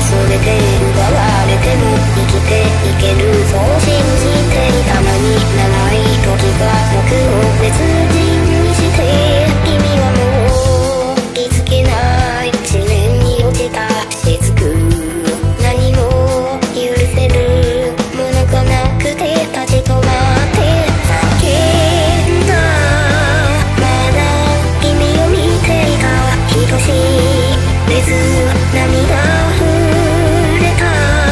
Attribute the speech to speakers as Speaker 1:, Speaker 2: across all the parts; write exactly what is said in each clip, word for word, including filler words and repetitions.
Speaker 1: 全て奪われても生きていける、そう信じていたのに、長い時が僕を別人にして、君はもう気づけない、地面に落ちた雫、何も許せるものがなくて立ち止まって叫んだ。まだ君を見ていた、人知れず涙溢れた。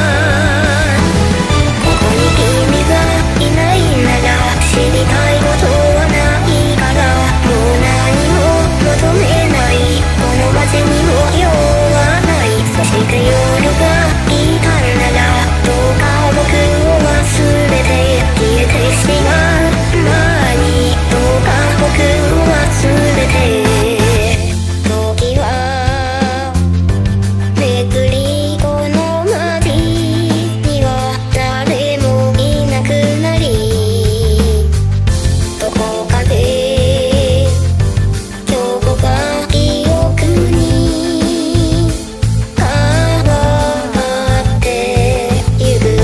Speaker 1: ここに君がいないなら知りたいことはないから、もう何も求めない、この街にも用はない。そして夜が来たならどうか僕を忘れて消えてしまう前に、どうか僕を忘れて。時はめくりこの街には誰もいなくなり、どこかで今日が記憶に変わってゆく。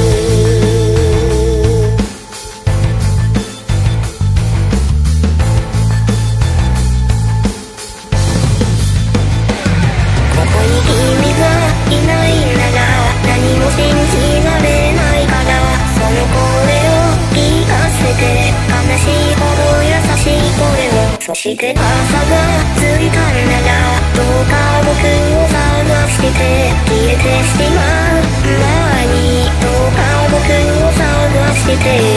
Speaker 1: ここに君がいないなら何も信じられないから、その声を聞かせて、悲しいほど優しい声を。そして朝がついたならどうか僕を探して消えてしまう前に、どうか僕を探して